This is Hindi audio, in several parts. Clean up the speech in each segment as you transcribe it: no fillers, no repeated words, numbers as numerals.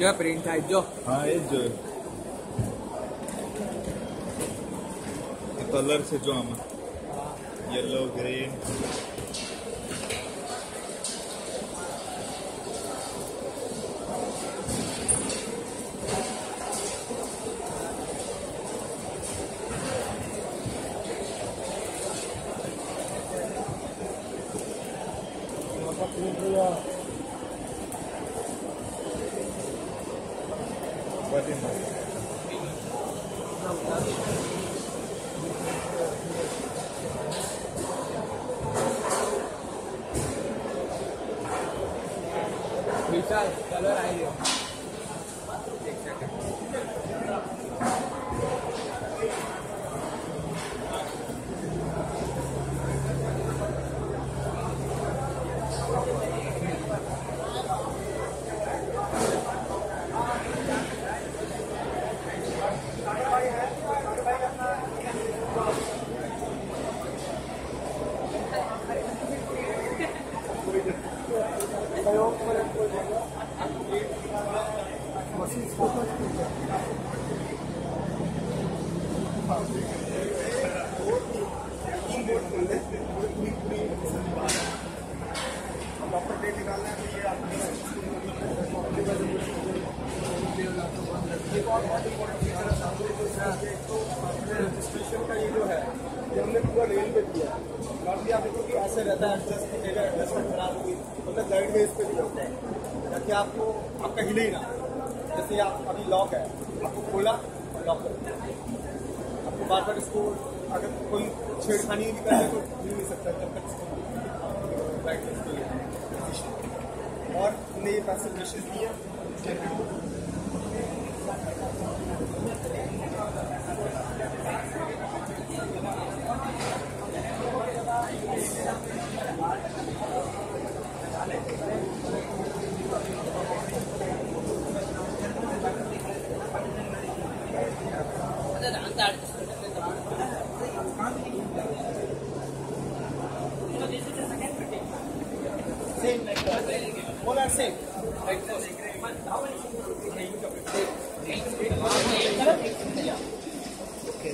क्या प्रिंट है जो? हाँ ये जो कलर से जो हम येलो ग्रीन विशाल कलर आएगा। रजिस्ट्रेशन का ये जो है ये हमने पूरा रेल पे दिया है। बाकी आप देखो कि ऐसे रहता है, एडजस्ट कीजिएगा, एडजस्टमेंट खराब होगी मतलब गाइड बेस पे भी होता है ताकि आपको आपका हिले ही ना। जैसे आप अभी लॉक है, आपको खोला लॉक कर दिया, आपको बार बार इसको अगर कोई छेड़खानी भी करे तो मिल नहीं सकता जब तक इसको राइट बेस पे। और हमने ये पैसे डिशेज दिए same like all are same like this. Okay.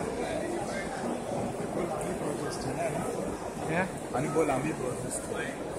आणि बोल आम्ही प्रोसेस